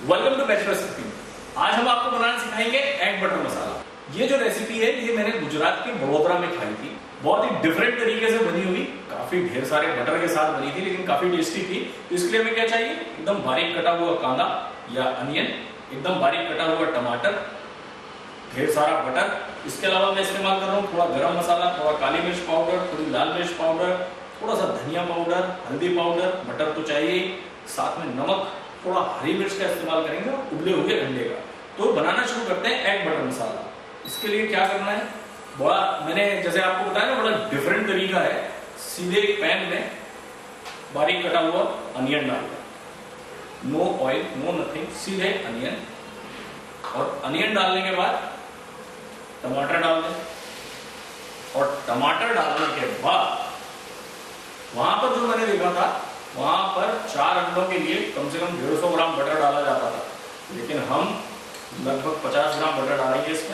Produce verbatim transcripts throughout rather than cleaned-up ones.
Welcome to bachelors cooking. आज हम आपको बनाना सिखाएंगे एग बटर मसाला। ये जो रेसिपी है ये मैंने गुजरात के वडोदरा में खाई थी। बहुत ही डिफरेंट तरीके से बनी हुई, काफी ढेर सारे बटर के साथ बनी थी, लेकिन काफी टेस्टी थी। इसके लिए हमें क्या चाहिए? एकदम बारीक कटा हुआ कांदा या अनियन, एकदम बारीक कटा हुआ टमाटर, ढेर सारा बटर। इसके अलावा मैं इस्तेमाल कर रहा हूँ थोड़ा गरम मसाला, थोड़ा काली मिर्च पाउडर, थोड़ी लाल मिर्च पाउडर, थोड़ा सा धनिया पाउडर, हल्दी पाउडर, बटर तो चाहिए, साथ में नमक, थोड़ा हरी मिर्च का इस्तेमाल करेंगे और उबले हुए अंडे का। तो बनाना शुरू करते हैं एग बटर मसाला। इसके लिए क्या करना है, बड़ा मैंने जैसे आपको बताया ना, बड़ा डिफरेंट तरीका है। सीधे एक पैन में बारीक कटा हुआ अनियन डालना, नो ऑयल नो नथिंग, सीधे अनियन। और अनियन डालने के बाद टमाटर डाल दें, और टमाटर डालने के बाद वहां पर जो मैंने देखा था वहां पर चार अंडों के लिए कम से कम डेढ़ सौ ग्राम बटर डाला जाता था, लेकिन हम लगभग पचास ग्राम बटर डालेंगे इसमें।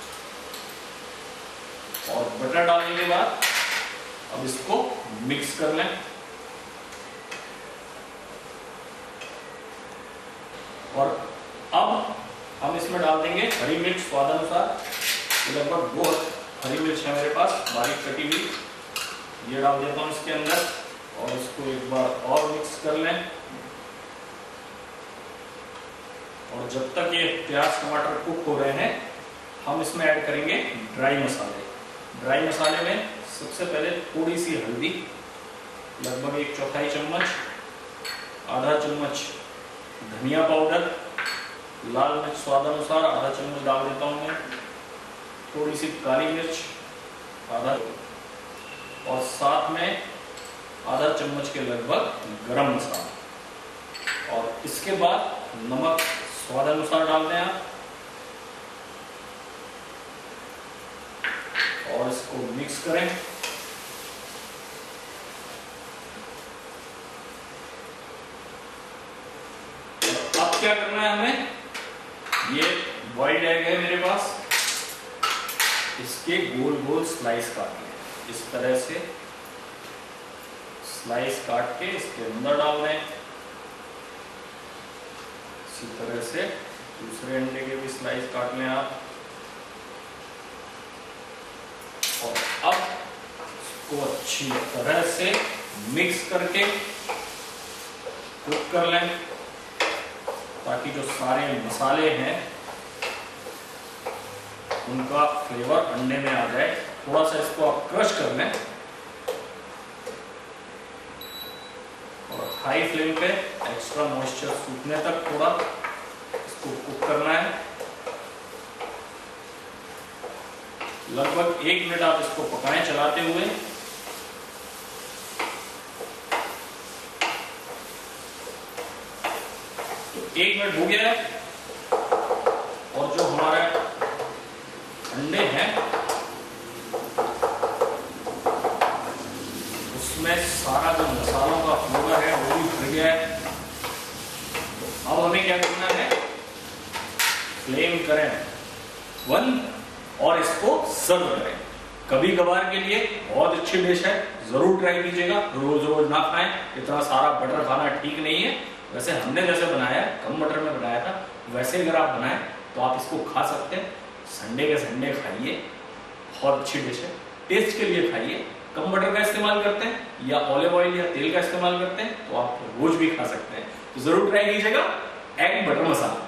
और बटर डालने के बाद अब इसको मिक्स कर लें, और अब हम इसमें डाल देंगे हरी मिर्च स्वाद अनुसार। लगभग दो हरी मिर्च है मेरे पास बारीक कटी हुई, ये डाल देता हूं इसके अंदर, और इसको एक बार और मिक्स कर लें। और जब तक ये प्याज टमाटर कुक हो रहे हैं, हम इसमें ऐड करेंगे ड्राई मसाले। ड्राई मसाले में सबसे पहले थोड़ी सी हल्दी, लगभग एक चौथाई चम्मच, आधा चम्मच धनिया पाउडर, लाल मिर्च स्वाद अनुसार आधा चम्मच डाल देता हूं मैं, थोड़ी सी काली मिर्च आधा, और साथ में आधा चम्मच के लगभग गरम मसाला। और इसके बाद नमक स्वाद अनुसार डाल दें आप, और इसको मिक्स करें। और अब क्या करना है हमें, ये बॉइल्ड एग है मेरे पास, इसके गोल गोल स्लाइस काटने, इस तरह से स्लाइस काट के इसके अंदर डाल दें। इसी तरह से दूसरे अंडे के भी स्लाइस काट लें आप, और अब इसको अच्छी तरह से मिक्स करके कुक कर लें, ताकि जो सारे मसाले हैं उनका फ्लेवर अंडे में आ जाए। थोड़ा सा इसको आप क्रश कर लें, और हाई फ्लेम पे एक्स्ट्रा मॉइस्चर सूखने तक थोड़ा इसको कुक करना है। लगभग एक मिनट आप इसको पकाएं चलाते हुए। तो एक मिनट हो गया है, और जो हमारे अंडे हैं उसमें सारा जो मसालों का फ्लेवर है वो भी भर गया है। तो अब हमें क्या करना है, फ्लेम करें वन और इसको सर्व करें। कभी कभार के लिए बहुत अच्छी डिश है, जरूर ट्राई कीजिएगा। रोज रोज ना खाएं, इतना सारा बटर खाना ठीक नहीं है। वैसे हमने जैसे बनाया, कम बटर में बनाया था, वैसे अगर आप बनाएं तो आप इसको खा सकते हैं। संडे के संडे खाइए, बहुत अच्छी डिश है। टेस्ट के लिए खाइए, कम बटर का इस्तेमाल करते हैं या ऑलिव ऑयल या तेल का इस्तेमाल करते हैं तो आप रोज भी खा सकते हैं। तो जरूर ट्राई कीजिएगा एग बटर मसाला।